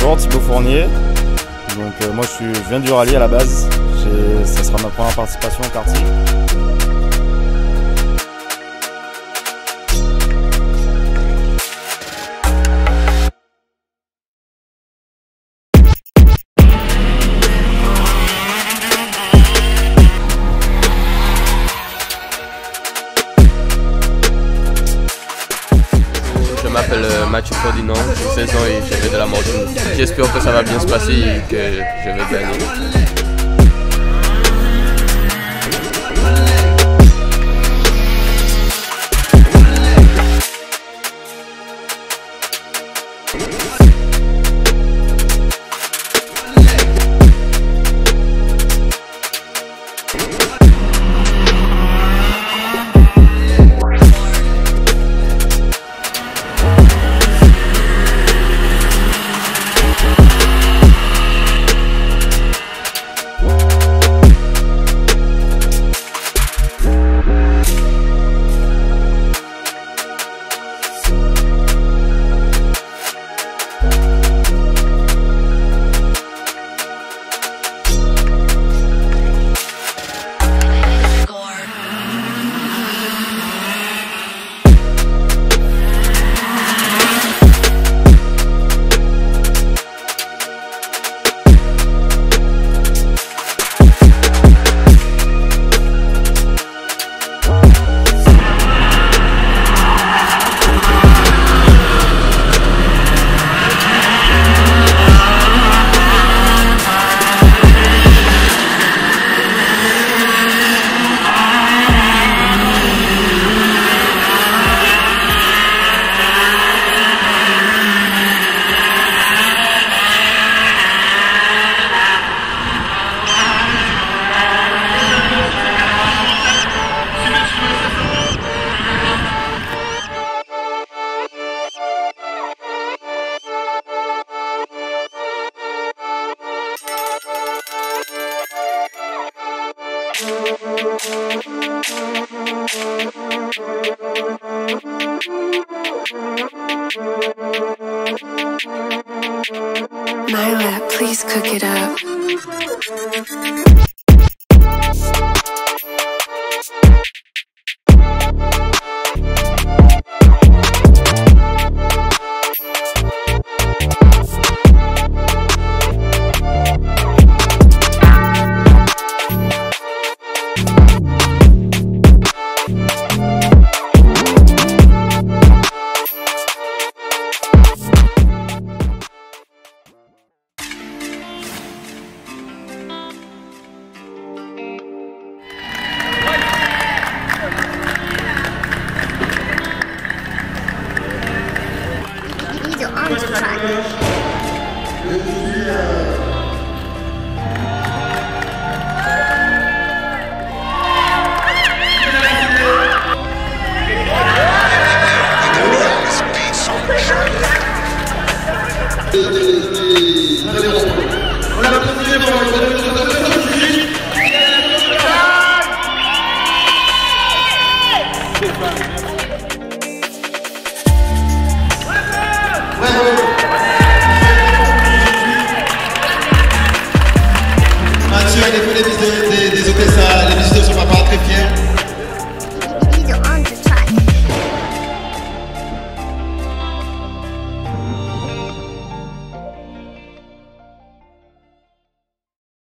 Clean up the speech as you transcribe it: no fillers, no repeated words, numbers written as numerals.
Bonjour, Thibaut Fournier. Donc moi je viens du rallye à la base. Ça sera ma première participation au karting. Je m'appelle Mathieu Ferdinand, j'ai 16 ans et je vais de la Martinique. J'espère que ça va bien se passer et que je vais gagner. Myla, please cook it up. On to track. Mathieu a décollé des